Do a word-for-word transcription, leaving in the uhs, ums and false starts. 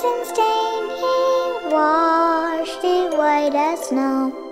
ocean stain, he washed it white as snow.